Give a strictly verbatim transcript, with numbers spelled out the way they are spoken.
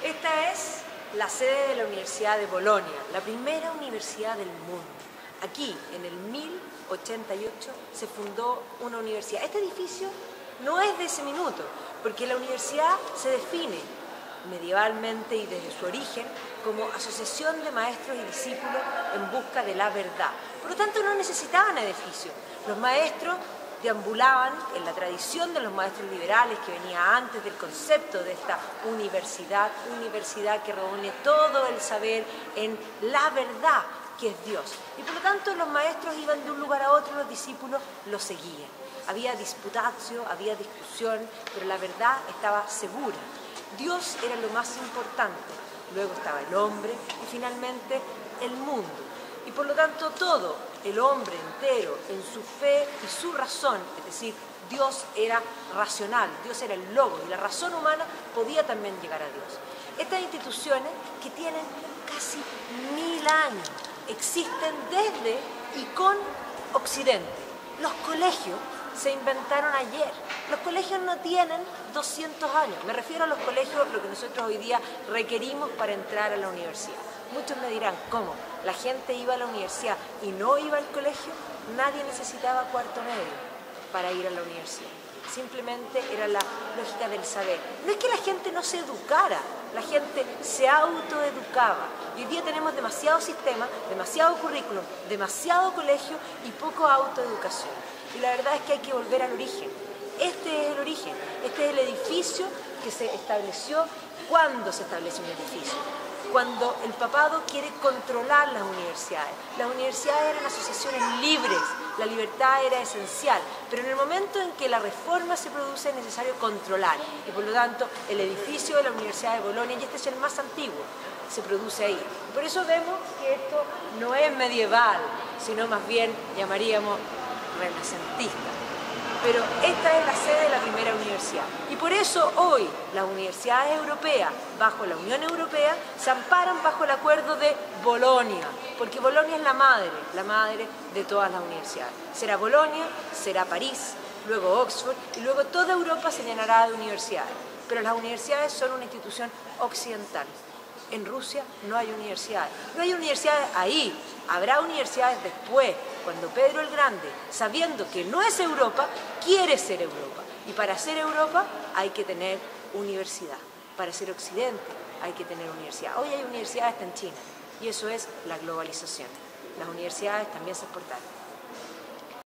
Esta es la sede de la Universidad de Bolonia, la primera universidad del mundo. Aquí, en el mil ochenta y ocho, se fundó una universidad. Este edificio no es de ese minuto, porque la universidad se define medievalmente y desde su origen como asociación de maestros y discípulos en busca de la verdad. Por lo tanto, no necesitaban edificios. Los maestros deambulaban en la tradición de los maestros liberales que venía antes del concepto de esta universidad, universidad que reúne todo el saber en la verdad que es Dios. Y por lo tanto los maestros iban de un lugar a otro, los discípulos los seguían. Había disputatio, había discusión, pero la verdad estaba segura. Dios era lo más importante, luego estaba el hombre y finalmente el mundo. Y por lo tanto todo, el hombre entero, en su fe y su razón, es decir, Dios era racional, Dios era el logos y la razón humana podía también llegar a Dios. Estas instituciones que tienen casi mil años, existen desde y con Occidente. Los colegios se inventaron ayer. Los colegios no tienen doscientos años. Me refiero a los colegios, lo que nosotros hoy día requerimos para entrar a la universidad. Muchos me dirán, ¿cómo? ¿La gente iba a la universidad y no iba al colegio? Nadie necesitaba cuarto medio para ir a la universidad. Simplemente era la lógica del saber. No es que la gente no se educara, la gente se autoeducaba. Y hoy día tenemos demasiado sistema, demasiado currículum, demasiado colegio y poco autoeducación. Y la verdad es que hay que volver al origen. Este es el origen, este es el edificio que se estableció. ¿Cuándo se establece un edificio? Cuando el papado quiere controlar las universidades. Las universidades eran asociaciones libres, la libertad era esencial, pero en el momento en que la reforma se produce es necesario controlar, y por lo tanto el edificio de la Universidad de Bolonia, y este es el más antiguo, se produce ahí. Por eso vemos que esto no es medieval, sino más bien llamaríamos renacentista. Pero esta es la sede de la primera universidad. Y por eso hoy las universidades europeas, bajo la Unión Europea, se amparan bajo el acuerdo de Bolonia, porque Bolonia es la madre, la madre de todas las universidades. Será Bolonia, será París, luego Oxford, y luego toda Europa se llenará de universidades. Pero las universidades son una institución occidental. En Rusia no hay universidades. No hay universidades ahí. Habrá universidades después, cuando Pedro el Grande, sabiendo que no es Europa, quiere ser Europa. Y para ser Europa hay que tener universidad. Para ser Occidente hay que tener universidad. Hoy hay universidades hasta en China. Y eso es la globalización. Las universidades también se exportaron.